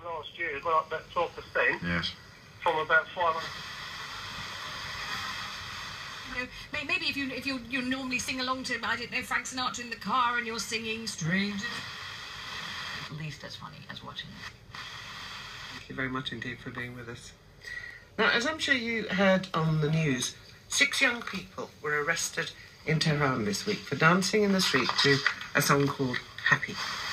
last year, well, up about 12%. Yes. From about 500. You know, maybe if you normally sing along to, I don't know, Frank Sinatra in the car and you're singing Strange. At least as funny as watching it. Thank you very much indeed for being with us. Now, as I'm sure you heard on the news, 6 young people were arrested in Tehran this week for dancing in the street to a song called Happy.